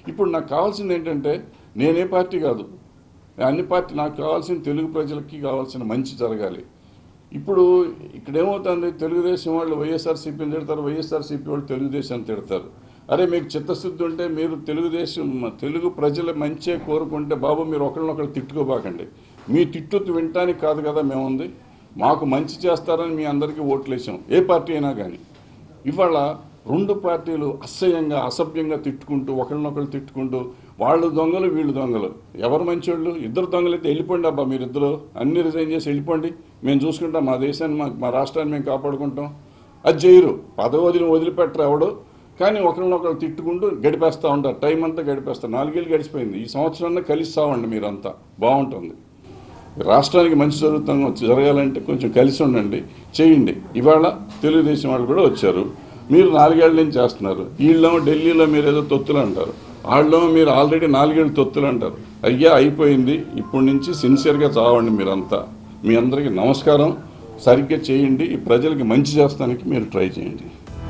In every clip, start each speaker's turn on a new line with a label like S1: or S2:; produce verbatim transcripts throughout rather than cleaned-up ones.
S1: ఇప్పుడు నాకు కావాల్సింది ఏంటంటే నేనే పార్టీ కాదు, అన్ని పార్టీ నాకు కావాల్సిన తెలుగు ప్రజలకి కావాల్సిన మంచి జరగాలి. ఇప్పుడు ఇక్కడ ఏమవుతుంది, తెలుగుదేశం వాళ్ళు వైఎస్ఆర్సీపీని తిడతారు, వైఎస్ఆర్సీపీ వాళ్ళు తెలుగుదేశాన్ని తిడతారు. అరే మీకు చిత్తశుద్ధి ఉంటే మీరు తెలుగుదేశం తెలుగు ప్రజల మంచే కోరుకుంటే బాబు మీరు ఒకరినొకరు తిట్టుకోబాకండి. మీ తిట్టు వినటానికి కాదు కదా మేముంది, మాకు మంచి చేస్తారని మీ అందరికీ ఓట్లు వేసాం, ఏ పార్టీ అయినా కానీ. ఇవాళ రెండు పార్టీలు అసహ్యంగా అసభ్యంగా తిట్టుకుంటూ ఒకరినొకరు తిట్టుకుంటూ వాళ్ళు దొంగలు వీళ్ళు దొంగలు, ఎవరు మంచోళ్ళు? ఇద్దరు దొంగలు అయితే వెళ్ళిపోండి అబ్బా, మీరిద్దరు అన్ని రిజైన్ చేసి వెళ్ళిపోండి, మేము చూసుకుంటాం, మా దేశాన్ని మా మా రాష్ట్రాన్ని మేము కాపాడుకుంటాం. అది చేయరు, పదవి వదిలి వదిలిపెట్టరు ఎవడు, కానీ ఒకరినొకరు తిట్టుకుంటూ గడిపేస్తూ ఉంటారు, టైం అంతా గడిపేస్తారు. నాలుగేళ్ళు గడిచిపోయింది, ఈ సంవత్సరాన్ని కలిసి సావండి మీరంతా, బాగుంటుంది. రాష్ట్రానికి మంచి జరుగుతాం జరగాలంటే కొంచెం కలిసి ఉండండి, చేయండి. ఇవాళ తెలుగుదేశం వాళ్ళు కూడా వచ్చారు, మీరు నాలుగేళ్ల నుంచి చేస్తున్నారు. వీళ్ళేమో ఢిల్లీలో మీరు ఏదో తొత్తులు అంటారు, వాళ్ళేమో మీరు ఆల్రెడీ నాలుగేళ్ళు తొత్తులు అంటారు. అయ్యా అయిపోయింది, ఇప్పటి నుంచి సిన్సియర్గా చావండి మీరంతా. మీ అందరికీ నమస్కారం, సరిగ్గా చేయండి, ఈ ప్రజలకి మంచి చేస్తానికి మీరు ట్రై చేయండి.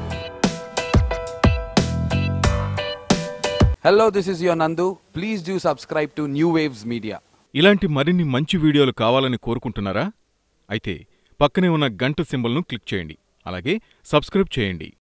S2: Hello, this is your Nandu. Please do subscribe to New Waves Media.
S3: ఇలాంటి మరిన్ని మంచి వీడియోలు కావాలని కోరుకుంటున్నారా? అయితే పక్కనే ఉన్న గంట సింబల్ను క్లిక్ చేయండి, అలాగే సబ్స్క్రైబ్ చేయండి.